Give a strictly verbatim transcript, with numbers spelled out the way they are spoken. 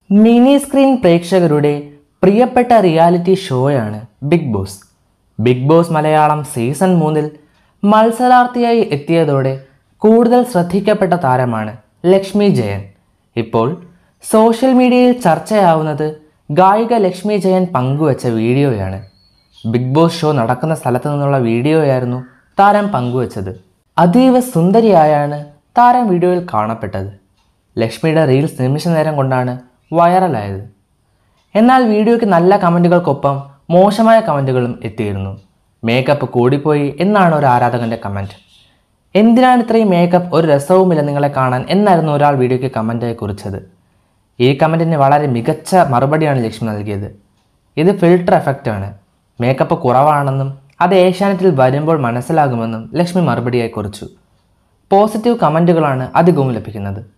Mini screen പ്രേക്ഷകരുടെ പ്രിയപ്പെട്ട reality ഷോയാണ് big boss. Big boss Malayalam season മൂന്നിൽ മത്സരാർത്ഥിയായി എത്തിയതോടെ കൂടുതൽ ശ്രദ്ധിക്കപ്പെട്ട താരമാണ് ലക്ഷ്മി ജയൻ. ഇപ്പോൾ സോഷ്യൽ മീഡിയയിൽ ചർച്ചയാവുന്നത് ഗായിക ലക്ഷ്മി ജയൻ പങ്കുവച്ച വീഡിയോയാണ്. ബിഗ് ബോസ് ഷോ നടക്കുന്ന സ്ഥലത്തു നിന്നുള്ള വീഡിയോയായിരുന്നു താരം പങ്കുവച്ചത്. അതീവ സുന്ദരിയായാണ് താരം വീഡിയോയിൽ കാണപ്പെട്ടത്. ലക്ഷ്മിയുടെ റീൽസ് നിമിഷ നേരം കൊണ്ടാണ് വൈറലായത്. എന്നാൽ വീഡിയോയ്ക്ക് നല്ല കമൻറ്റുകൾക്കൊപ്പം മോശമായ കമൻറ്റുകളും എത്തിയിരുന്നു. മേക്കപ്പ് കൂടിപ്പോയി എന്നാണ് ഒരു ആരാധകൻ്റെ കമൻറ്റ്. എന്തിനാണ് ഇത്രയും മേക്കപ്പ്, ഒരു രസവുമില്ല നിങ്ങളെ കാണാൻ എന്നായിരുന്നു ഒരാൾ വീഡിയോയ്ക്ക് കമൻറ്റായി കുറിച്ചത്. ഈ കമൻറ്റിന് വളരെ മികച്ച മറുപടിയാണ് ലക്ഷ്മി നൽകിയത്. ഇത് ഫിൽട്ടർ എഫക്റ്റാണ്, മേക്കപ്പ് കുറവാണെന്നും അത് ഏഷ്യാനെറ്റിൽ വരുമ്പോൾ മനസ്സിലാകുമെന്നും ലക്ഷ്മി മറുപടിയായി കുറിച്ചു. പോസിറ്റീവ് കമൻറ്റുകളാണ് അധികവും ലഭിക്കുന്നത്.